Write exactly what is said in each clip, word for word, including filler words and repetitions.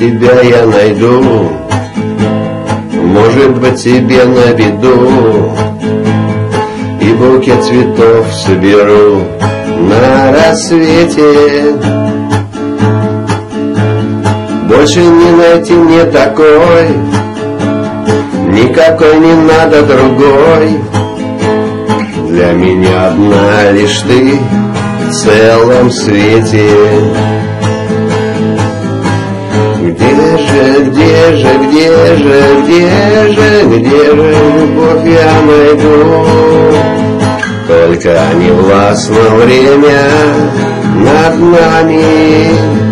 тебя я найду, может быть, тебе на виду, и букет цветов соберу на рассвете. Больше не найти мне такой, никакой не надо другой. Для меня одна лишь ты в целом свете. Где же, где же, где же, где же, где же любовь я найду? Только не властно время над нами.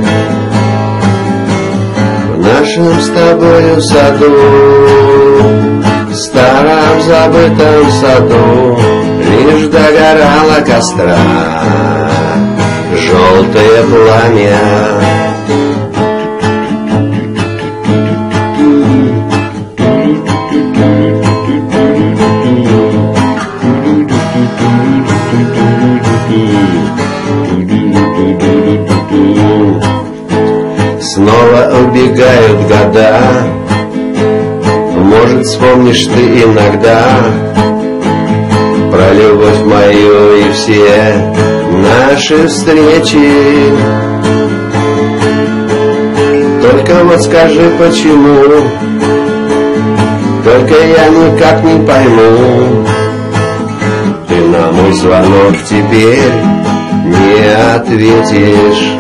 В нашем с тобою саду, в старом забытом саду, лишь догорало костра желтое пламя. Снова убегают года, может, вспомнишь ты иногда про любовь мою и все наши встречи. Только вот скажи, почему, только я никак не пойму, ты на мой звонок теперь не ответишь.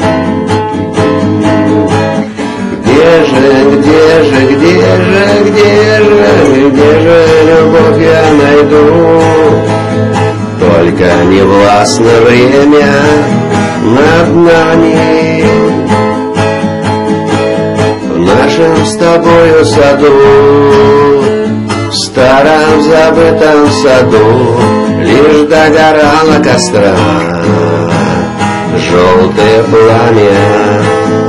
Где же, где же, где же, где же, где же любовь я найду? Только не властно время над нами. В нашем с тобою саду, в старом забытом саду, лишь догорало костра желтое пламя.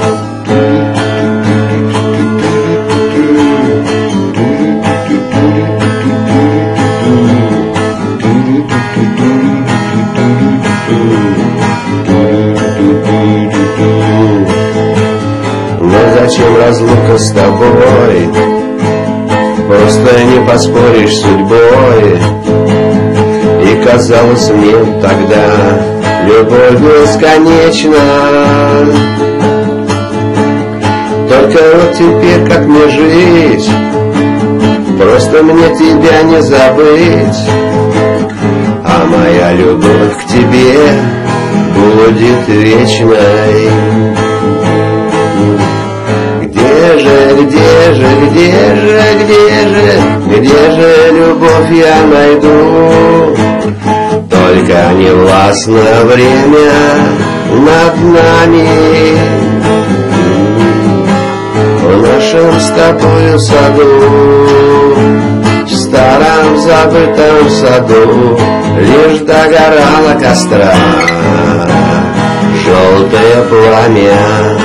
Но зачем разлука с тобой? Просто не поспоришь с судьбой. И казалось мне тогда любовь бесконечна. Только вот теперь как мне жить? Просто мне тебя не забыть, а моя любовь к тебе будет вечной. Где же, где же, где же, где же, где же любовь я найду? Только не властно время над нами. В нашем с тобою саду, в старом забытом саду, лишь догорало костра желтое пламя.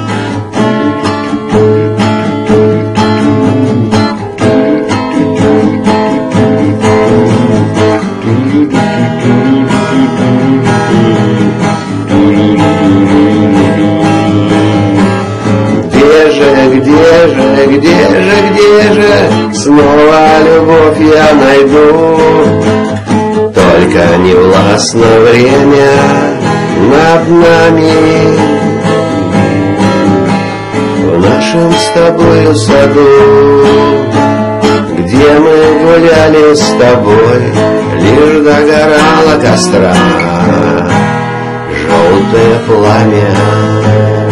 Где же, где же, где же снова любовь я найду? Только не властно время над нами. В нашем с тобою саду, где мы гуляли с тобой, лишь догорало костра желтое пламя.